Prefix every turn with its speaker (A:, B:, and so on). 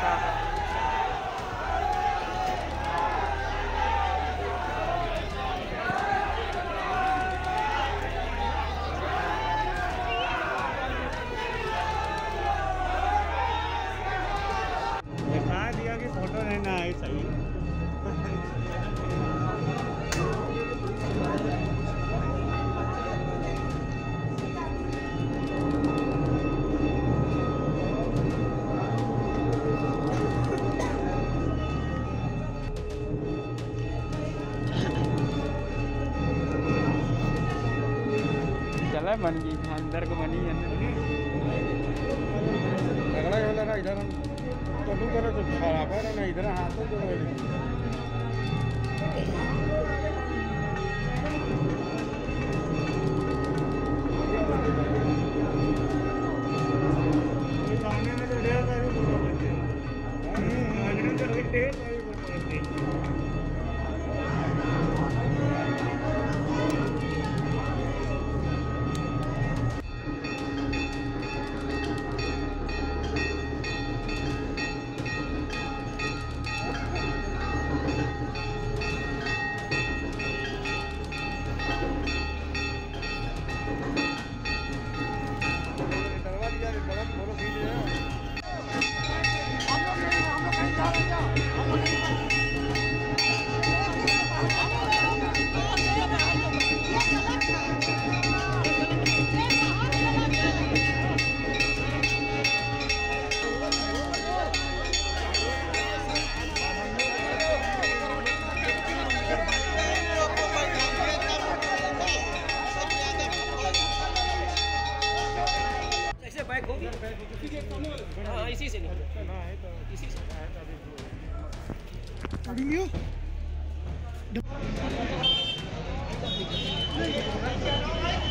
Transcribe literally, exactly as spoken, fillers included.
A: Photo लेना है सही।
B: चला बन गई अंदर को बनी है
A: अगला वाला ना इधर तो तू करे तो खराब है ना इधर हाथ तो सामने में तो ढेर सारी फोटो बनती है तो ढेर सारी फोटो बनती है।
C: हाँ इसी से इसी से
A: अभी